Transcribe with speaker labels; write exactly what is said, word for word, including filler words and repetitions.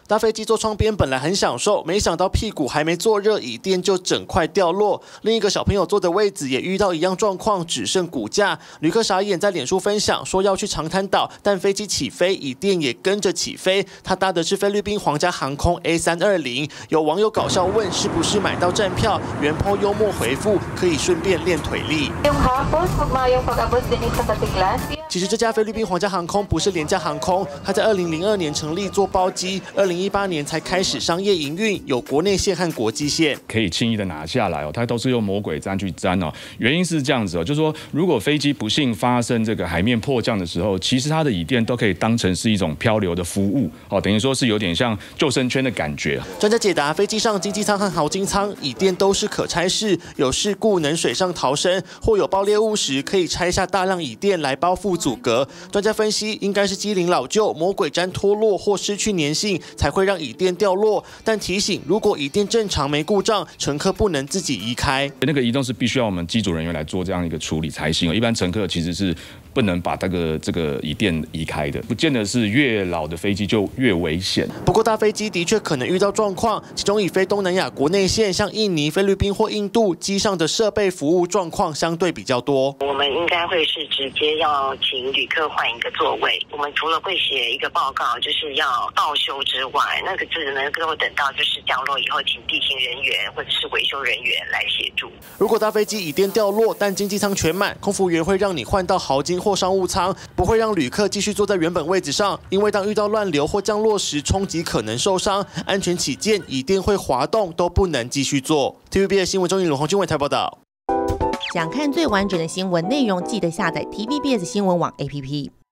Speaker 1: 搭飞机坐窗边本来很享受，没想到屁股还没坐热，椅垫就整块掉落。另一个小朋友坐的位子也遇到一样状况，只剩骨架。旅客傻眼，在脸书分享说要去长滩岛，但飞机起飞，椅垫也跟着起飞。他搭的是菲律宾皇家航空 A 三二零。有网友搞笑问是不是买到站票，原 po 幽默回复可以顺便练腿力。其实这家菲律宾皇家航空不是廉价航空，它在二零零二年成立做包机，二零一八年才开始商业营运，有国内线和国际线，
Speaker 2: 可以轻易的拿下来哦。它都是用魔鬼毡去粘哦。原因是这样子哦，就是说如果飞机不幸发生这个海面迫降的时候，其实它的椅垫都可以当成是一种漂流的服务哦，等于说是有点像救生圈的感觉。
Speaker 1: 专家解答：飞机上经济舱和豪金舱椅垫都是可拆式，有事故能水上逃生或有爆裂物时，可以拆下大量椅垫来包覆阻隔。专家分析，应该是机龄老旧、魔鬼毡脱落或失去粘性，才会让椅垫掉落。但提醒，如果椅垫正常没故障，乘客不能自己移开。
Speaker 2: 那个移动是必须要我们机组人员来做这样一个处理才行。一般乘客其实是不能把这个这个椅垫移开的，不见得是越老的飞机就越危险。
Speaker 1: 不过大飞机的确可能遇到状况，其中以非东南亚国内线，像印尼、菲律宾或印度，机上的设备服务状况相对比较多。
Speaker 3: 我们应该会是直接要请旅客换一个座位。我们除了会写一个报告，就是要报修之外，那个只能够等到就是降落以后，请地勤人员或者是维修人员来协助。
Speaker 1: 如果大飞机椅垫掉落，但经济舱全满，空服员会让你换到豪金或商务舱，不会让旅客继续坐在原本位置上，因为当遇到乱流或降落时，冲击可能受伤，安全起见，椅垫会滑动，都不能继续坐。T V B S 新闻中影龙洪俊伟台报道。
Speaker 4: 想看最完整的新闻内容，记得下载 T V B S 新闻网 A P P。